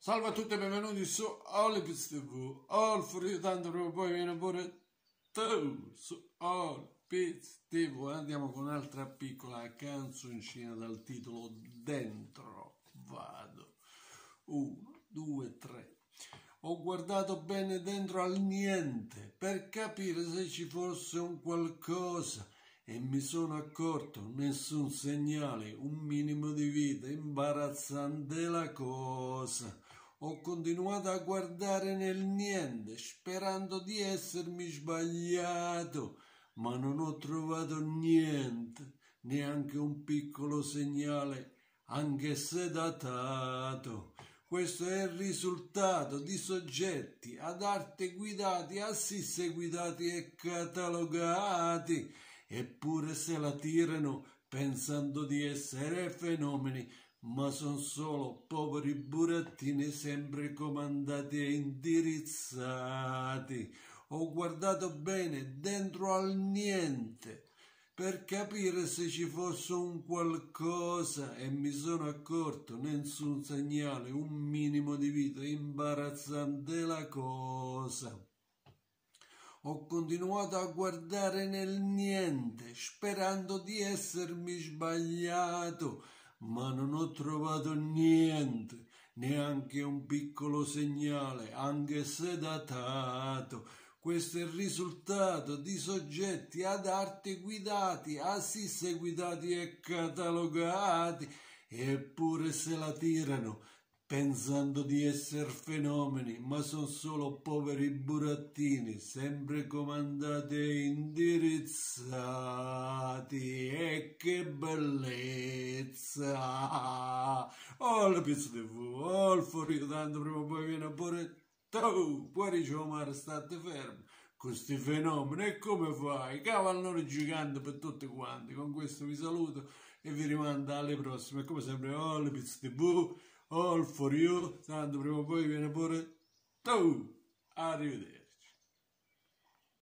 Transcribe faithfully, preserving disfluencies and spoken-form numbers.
Salve a tutti e benvenuti su Olipits T V. All for you, tanto prima o poi viene pure tu su Olipits T V. Andiamo con un'altra piccola canzoncina dal titolo Dentro vado. Uno, due, tre. Ho guardato bene dentro al niente per capire se ci fosse un qualcosa e mi sono accorto nessun segnale, un minimo di vita, imbarazzante la cosa. Ho continuato a guardare nel niente, sperando di essermi sbagliato, ma non ho trovato niente, neanche un piccolo segnale, anche se datato. Questo è il risultato di soggetti ad arte guidati, assiste guidati e catalogati, eppure se la tirano pensando di essere fenomeni, ma sono solo poveri burattini sempre comandati e indirizzati. Ho guardato bene dentro al niente per capire se ci fosse un qualcosa e mi sono accorto nessun segnale, un minimo di vita, imbarazzante la cosa. Ho continuato a guardare nel niente, sperando di essermi sbagliato, ma non ho trovato niente, neanche un piccolo segnale, anche se datato. Questo è il risultato di soggetti ad arte guidati, assiste guidati e catalogati, eppure se la tirano pensando di essere fenomeni, ma sono solo poveri burattini, sempre comandati e indirizzati. E che bellezza! Oh, la pizza T V, oh, il fuorio, tanto prima o poi viene pure tu, fuori c'è mare, state fermi. Questi fenomeni, e come fai? Cavallone gigante per tutti quanti. Con questo vi saluto e vi rimando alle prossime. E come sempre, oh, la pizza T V, all for you, tanto prima o poi viene pure tu. Arrivederci.